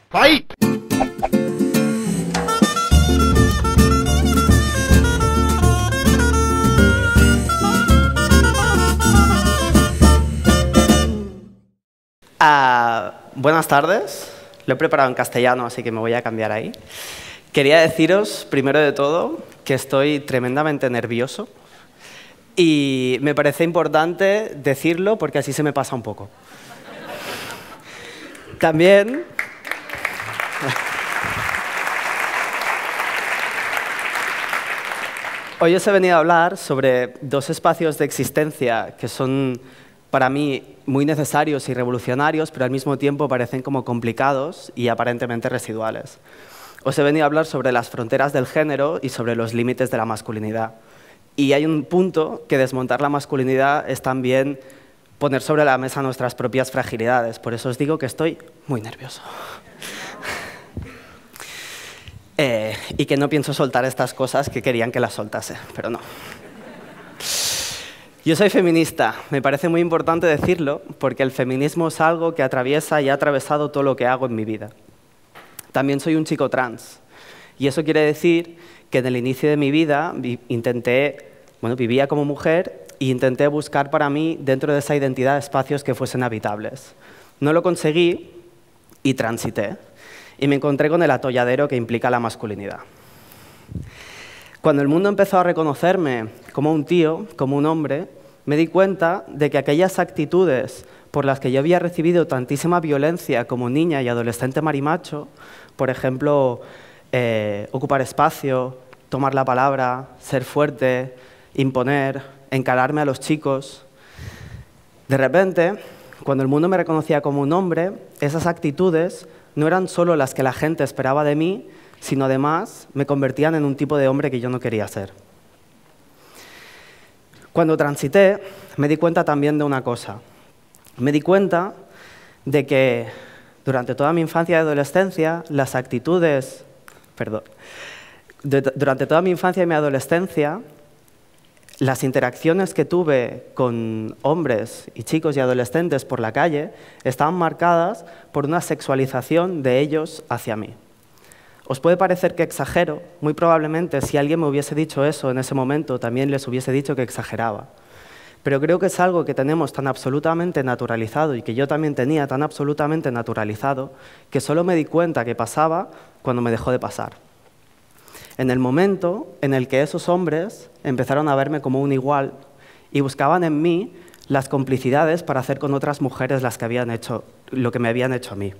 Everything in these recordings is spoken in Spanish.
Fight! Buenas tardes. Lo he preparado en castellano, así que me voy a cambiar ahí. Quería deciros, primero de todo, que estoy tremendamente nervioso y me parece importante decirlo porque así se me pasa un poco. También... Hoy os he venido a hablar sobre dos espacios de existencia que son, para mí, muy necesarios y revolucionarios, pero al mismo tiempo parecen como complicados y aparentemente residuales. Os he venido a hablar sobre las fronteras del género y sobre los límites de la masculinidad. Y hay un punto que desmontar la masculinidad es también poner sobre la mesa nuestras propias fragilidades. Por eso os digo que estoy muy nervioso. Y que no pienso soltar estas cosas que querían que las soltase, pero no. Yo soy feminista. Me parece muy importante decirlo porque el feminismo es algo que atraviesa y ha atravesado todo lo que hago en mi vida. También soy un chico trans. Y eso quiere decir que en el inicio de mi vida vivía como mujer e intenté buscar para mí, dentro de esa identidad, espacios que fuesen habitables. No lo conseguí y transité. Y me encontré con el atolladero que implica la masculinidad. Cuando el mundo empezó a reconocerme como un tío, como un hombre, me di cuenta de que aquellas actitudes por las que yo había recibido tantísima violencia como niña y adolescente marimacho, por ejemplo, ocupar espacio, tomar la palabra, ser fuerte, imponer, encararme a los chicos. De repente, cuando el mundo me reconocía como un hombre, esas actitudes no eran solo las que la gente esperaba de mí, sino además me convertían en un tipo de hombre que yo no quería ser. Cuando transité, me di cuenta también de una cosa. Me di cuenta de que durante toda mi infancia y adolescencia, durante toda mi infancia y mi adolescencia, las interacciones que tuve con hombres y chicos y adolescentes por la calle estaban marcadas por una sexualización de ellos hacia mí. Os puede parecer que exagero, muy probablemente si alguien me hubiese dicho eso en ese momento también les hubiese dicho que exageraba. Pero creo que es algo que tenemos tan absolutamente naturalizado y que yo también tenía tan absolutamente naturalizado que solo me di cuenta que pasaba cuando me dejó de pasar. En el momento en el que esos hombres empezaron a verme como un igual y buscaban en mí las complicidades para hacer con otras mujeres lo que me habían hecho a mí.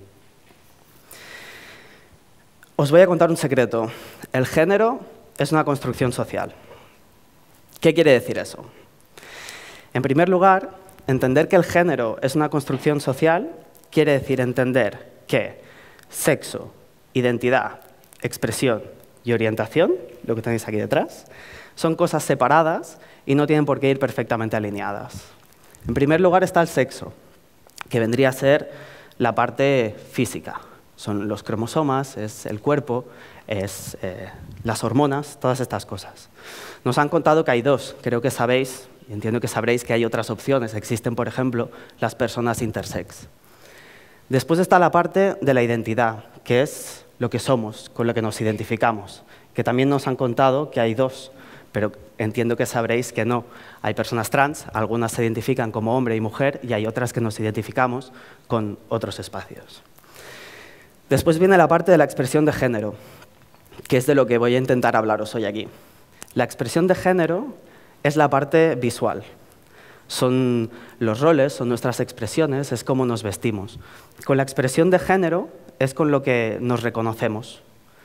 Os voy a contar un secreto. El género es una construcción social. ¿Qué quiere decir eso? En primer lugar, entender que el género es una construcción social quiere decir entender que sexo, identidad, expresión y orientación, lo que tenéis aquí detrás, son cosas separadas y no tienen por qué ir perfectamente alineadas. En primer lugar está el sexo, que vendría a ser la parte física. Son los cromosomas, es el cuerpo, es las hormonas, todas estas cosas. Nos han contado que hay dos, creo que sabéis, y entiendo que sabréis que hay otras opciones. Existen, por ejemplo, las personas intersex. Después está la parte de la identidad, que es lo que somos, con lo que nos identificamos, que también nos han contado que hay dos, pero entiendo que sabréis que no. Hay personas trans, algunas se identifican como hombre y mujer, y hay otras que nos identificamos con otros espacios. Después viene la parte de la expresión de género, que es de lo que voy a intentar hablaros hoy aquí. La expresión de género es la parte visual. Son los roles, son nuestras expresiones, es cómo nos vestimos. Con la expresión de género es con lo que nos reconocemos.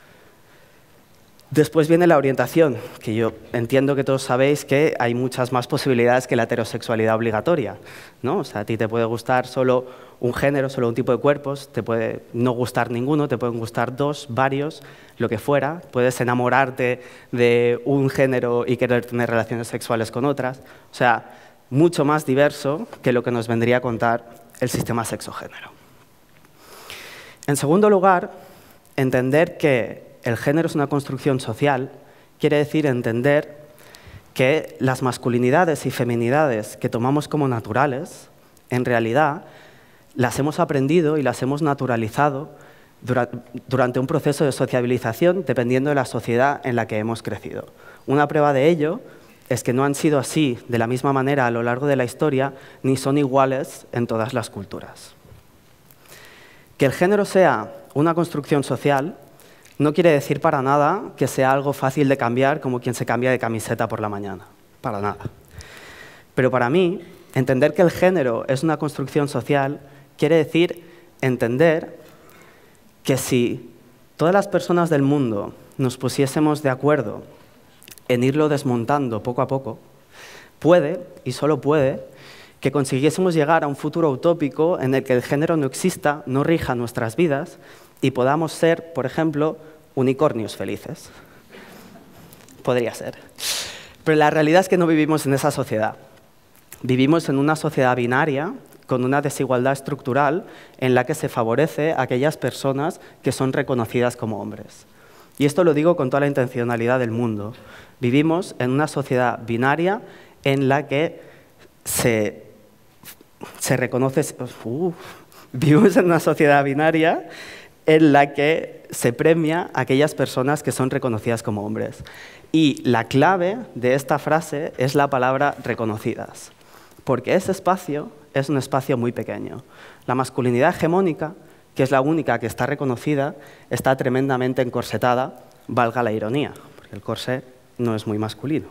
Después viene la orientación, que yo entiendo que todos sabéis que hay muchas más posibilidades que la heterosexualidad obligatoria, ¿no? O sea, a ti te puede gustar solo un género, solo un tipo de cuerpos, te puede no gustar ninguno, te pueden gustar dos, varios, lo que fuera. Puedes enamorarte de un género y querer tener relaciones sexuales con otras. O sea, mucho más diverso que lo que nos vendría a contar el sistema sexo-género. En segundo lugar, entender que el género es una construcción social quiere decir entender que las masculinidades y feminidades que tomamos como naturales, en realidad, las hemos aprendido y las hemos naturalizado durante un proceso de sociabilización dependiendo de la sociedad en la que hemos crecido. Una prueba de ello es que no han sido así de la misma manera a lo largo de la historia, ni son iguales en todas las culturas. Que el género sea una construcción social no quiere decir para nada que sea algo fácil de cambiar como quien se cambia de camiseta por la mañana, para nada. Pero para mí, entender que el género es una construcción social quiere decir entender que si todas las personas del mundo nos pusiésemos de acuerdo en irlo desmontando poco a poco, puede, y solo puede, que consiguiésemos llegar a un futuro utópico en el que el género no exista, no rija nuestras vidas y podamos ser, por ejemplo, unicornios felices. Podría ser. Pero la realidad es que no vivimos en esa sociedad. Vivimos en una sociedad binaria con una desigualdad estructural en la que se favorece a aquellas personas que son reconocidas como hombres. Y esto lo digo con toda la intencionalidad del mundo. Vivimos en una sociedad binaria en la que se reconoce... vivimos en una sociedad binaria en la que se premia a aquellas personas que son reconocidas como hombres. Y la clave de esta frase es la palabra reconocidas, porque ese espacio es un espacio muy pequeño. La masculinidad hegemónica, que es la única que está reconocida, está tremendamente encorsetada, valga la ironía, porque el corsé no es muy masculino.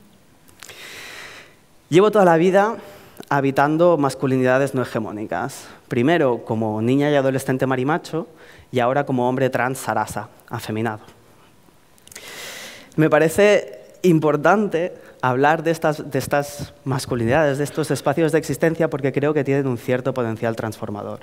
Llevo toda la vida habitando masculinidades no hegemónicas. Primero como niña y adolescente marimacho y ahora como hombre trans sarasa, afeminado. Me parece importante hablar de estas masculinidades, de estos espacios de existencia, porque creo que tienen un cierto potencial transformador.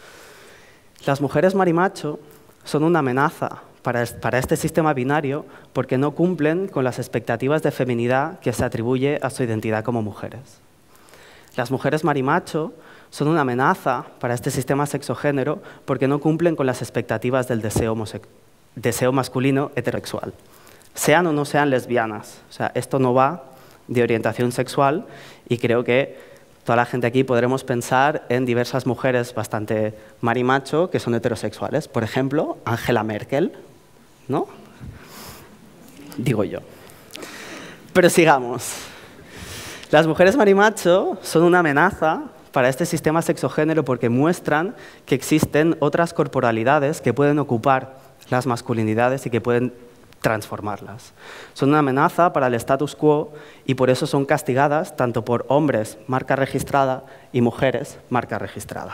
Las mujeres marimacho son una amenaza para este sistema binario porque no cumplen con las expectativas de feminidad que se atribuye a su identidad como mujeres. Las mujeres marimacho son una amenaza para este sistema sexogénero porque no cumplen con las expectativas del deseo masculino heterosexual. Sean o no sean lesbianas. O sea, esto no va de orientación sexual y creo que toda la gente aquí podremos pensar en diversas mujeres bastante marimacho que son heterosexuales. Por ejemplo, Angela Merkel, ¿no? Digo yo. Pero sigamos. Las mujeres marimacho son una amenaza para este sistema sexogénero porque muestran que existen otras corporalidades que pueden ocupar las masculinidades y que pueden transformarlas. Son una amenaza para el status quo y por eso son castigadas tanto por hombres, marca registrada, y mujeres, marca registrada.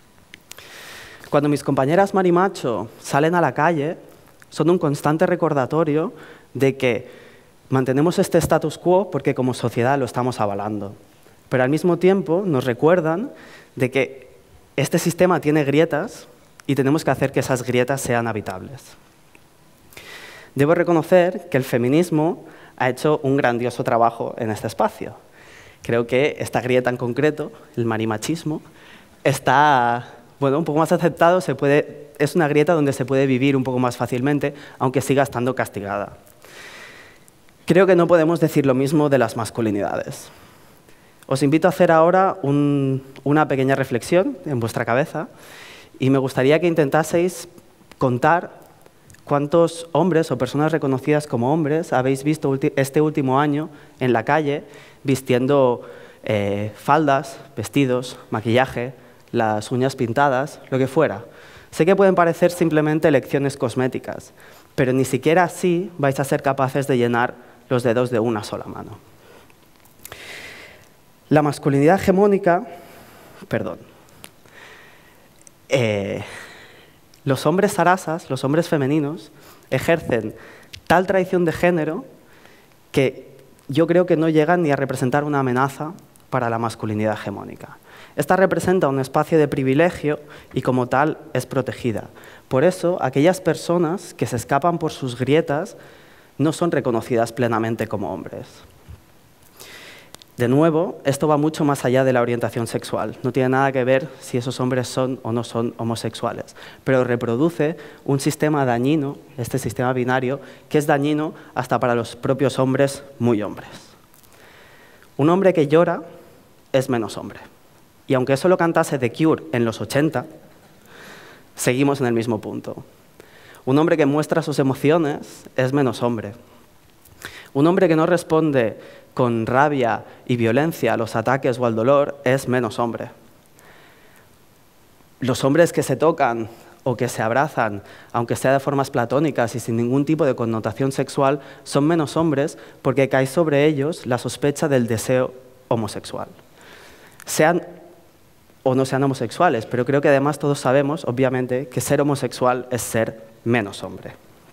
Cuando mis compañeras marimacho salen a la calle, son un constante recordatorio de que mantenemos este status quo porque como sociedad lo estamos avalando. Pero al mismo tiempo nos recuerdan de que este sistema tiene grietas y tenemos que hacer que esas grietas sean habitables. Debo reconocer que el feminismo ha hecho un grandioso trabajo en este espacio. Creo que esta grieta en concreto, el marimachismo, está un poco más aceptado, es una grieta donde se puede vivir un poco más fácilmente, aunque siga estando castigada. Creo que no podemos decir lo mismo de las masculinidades. Os invito a hacer ahora una pequeña reflexión en vuestra cabeza y me gustaría que intentaseis contar ¿cuántos hombres o personas reconocidas como hombres habéis visto este último año en la calle vistiendo faldas, vestidos, maquillaje, las uñas pintadas, lo que fuera? Sé que pueden parecer simplemente elecciones cosméticas, pero ni siquiera así vais a ser capaces de llenar los dedos de una sola mano. La masculinidad hegemónica, los hombres sarasas, los hombres femeninos, ejercen tal traición de género que yo creo que no llegan ni a representar una amenaza para la masculinidad hegemónica. Esta representa un espacio de privilegio y como tal es protegida. Por eso, aquellas personas que se escapan por sus grietas no son reconocidas plenamente como hombres. De nuevo, esto va mucho más allá de la orientación sexual. No tiene nada que ver si esos hombres son o no son homosexuales, pero reproduce un sistema dañino, este sistema binario, que es dañino hasta para los propios hombres muy hombres. Un hombre que llora es menos hombre. Y aunque eso lo cantase The Cure en los 80, seguimos en el mismo punto. Un hombre que muestra sus emociones es menos hombre. Un hombre que no responde con rabia y violencia a los ataques o al dolor es menos hombre. Los hombres que se tocan o que se abrazan, aunque sea de formas platónicas y sin ningún tipo de connotación sexual, son menos hombres porque cae sobre ellos la sospecha del deseo homosexual. Sean o no sean homosexuales, pero creo que además todos sabemos, obviamente, que ser homosexual es ser menos hombre.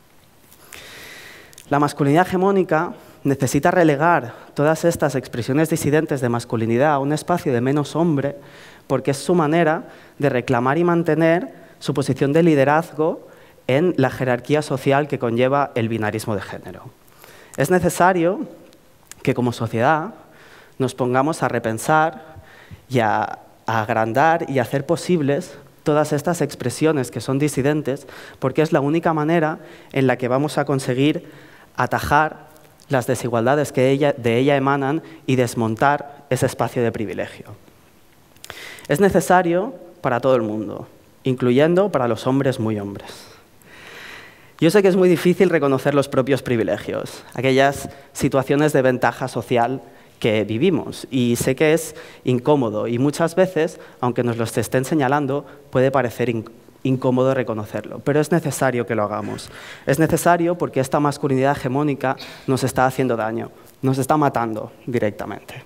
La masculinidad hegemónica necesita relegar todas estas expresiones disidentes de masculinidad a un espacio de menos hombre porque es su manera de reclamar y mantener su posición de liderazgo en la jerarquía social que conlleva el binarismo de género. Es necesario que como sociedad nos pongamos a repensar y a agrandar y a hacer posibles todas estas expresiones que son disidentes, porque es la única manera en la que vamos a conseguir atajar las desigualdades que de ella emanan y desmontar ese espacio de privilegio. Es necesario para todo el mundo, incluyendo para los hombres muy hombres. Yo sé que es muy difícil reconocer los propios privilegios, aquellas situaciones de ventaja social que vivimos, y sé que es incómodo y muchas veces, aunque nos lo estén señalando, puede parecer incómodo reconocerlo, pero es necesario que lo hagamos. Es necesario porque esta masculinidad hegemónica nos está haciendo daño, nos está matando directamente.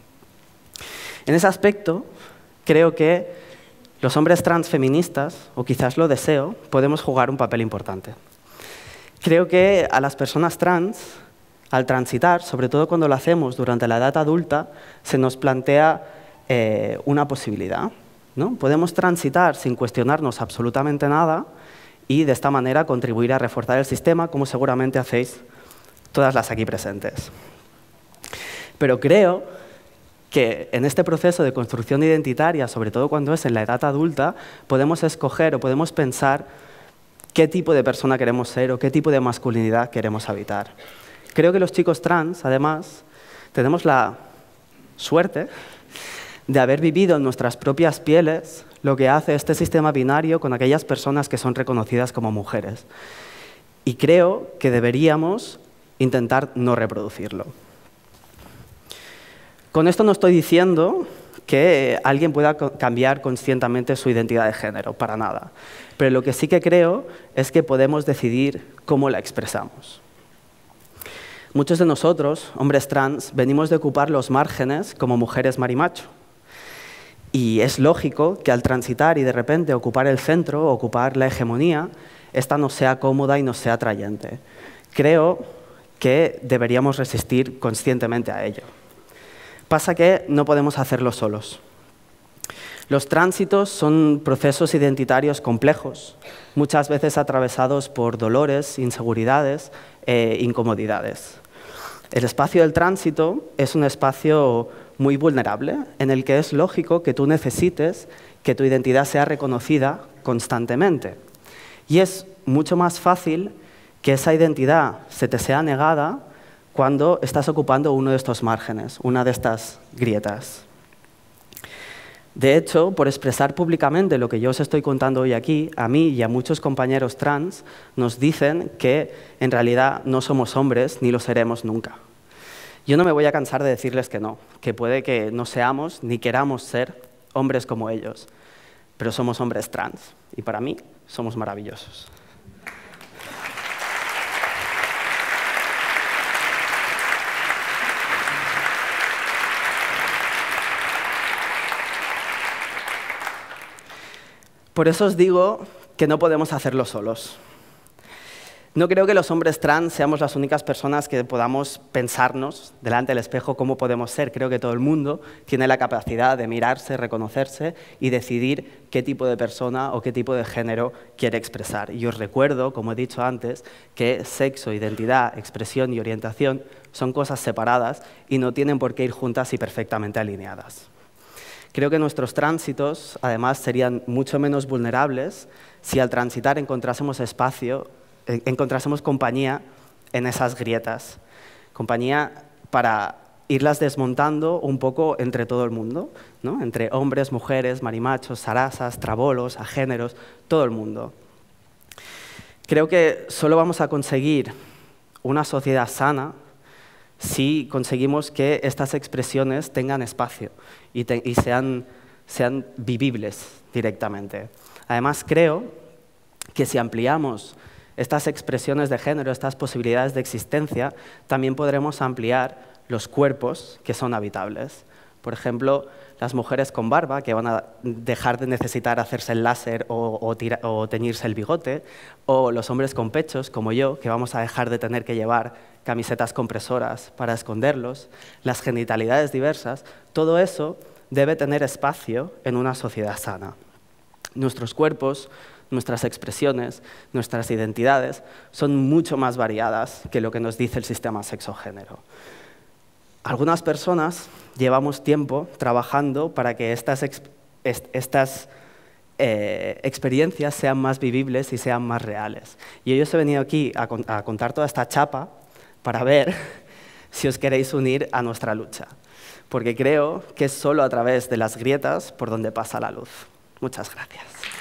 En ese aspecto, creo que los hombres transfeministas, o quizás lo deseo, podemos jugar un papel importante. Creo que a las personas trans, al transitar, sobre todo cuando lo hacemos durante la edad adulta, se nos plantea una posibilidad, ¿no? Podemos transitar sin cuestionarnos absolutamente nada y de esta manera contribuir a reforzar el sistema, como seguramente hacéis todas las aquí presentes. Pero creo que en este proceso de construcción identitaria, sobre todo cuando es en la edad adulta, podemos escoger o podemos pensar qué tipo de persona queremos ser o qué tipo de masculinidad queremos habitar. Creo que los chicos trans, además, tenemos la suerte de haber vivido en nuestras propias pieles lo que hace este sistema binario con aquellas personas que son reconocidas como mujeres. Y creo que deberíamos intentar no reproducirlo. Con esto no estoy diciendo que alguien pueda cambiar conscientemente su identidad de género, para nada. Pero lo que sí que creo es que podemos decidir cómo la expresamos. Muchos de nosotros, hombres trans, venimos de ocupar los márgenes como mujeres marimacho. Y es lógico que al transitar y de repente ocupar el centro, ocupar la hegemonía, esta no sea cómoda y no sea atrayente. Creo que deberíamos resistir conscientemente a ello. Pasa que no podemos hacerlo solos. Los tránsitos son procesos identitarios complejos, muchas veces atravesados por dolores, inseguridades e incomodidades. El espacio del tránsito es un espacio muy vulnerable, en el que es lógico que tú necesites que tu identidad sea reconocida constantemente. Y es mucho más fácil que esa identidad se te sea negada cuando estás ocupando uno de estos márgenes, una de estas grietas. De hecho, por expresar públicamente lo que yo os estoy contando hoy aquí, a mí y a muchos compañeros trans nos dicen que en realidad no somos hombres ni lo seremos nunca. Yo no me voy a cansar de decirles que no, que puede que no seamos ni queramos ser hombres como ellos, pero somos hombres trans y para mí somos maravillosos. Por eso os digo que no podemos hacerlo solos. No creo que los hombres trans seamos las únicas personas que podamos pensarnos delante del espejo cómo podemos ser. Creo que todo el mundo tiene la capacidad de mirarse, reconocerse y decidir qué tipo de persona o qué tipo de género quiere expresar. Y os recuerdo, como he dicho antes, que sexo, identidad, expresión y orientación son cosas separadas y no tienen por qué ir juntas y perfectamente alineadas. Creo que nuestros tránsitos, además, serían mucho menos vulnerables si al transitar encontrásemos compañía en esas grietas. Compañía para irlas desmontando un poco entre todo el mundo, ¿no? Entre hombres, mujeres, marimachos, sarasas, trabolos, agéneros, todo el mundo. Creo que solo vamos a conseguir una sociedad sana si conseguimos que estas expresiones tengan espacio y sean vivibles directamente. Además, creo que si ampliamos estas expresiones de género, estas posibilidades de existencia, también podremos ampliar los cuerpos que son habitables. Por ejemplo, las mujeres con barba, que van a dejar de necesitar hacerse el láser o teñirse el bigote, o los hombres con pechos, como yo, que vamos a dejar de tener que llevar camisetas compresoras para esconderlos, las genitalidades diversas, todo eso debe tener espacio en una sociedad sana. Nuestros cuerpos, nuestras expresiones, nuestras identidades son mucho más variadas que lo que nos dice el sistema sexo-género. Algunas personas llevamos tiempo trabajando para que estas experiencias sean más vivibles y sean más reales. Y hoy os he venido aquí a contar toda esta chapa para ver si os queréis unir a nuestra lucha, porque creo que es solo a través de las grietas por donde pasa la luz. Muchas gracias.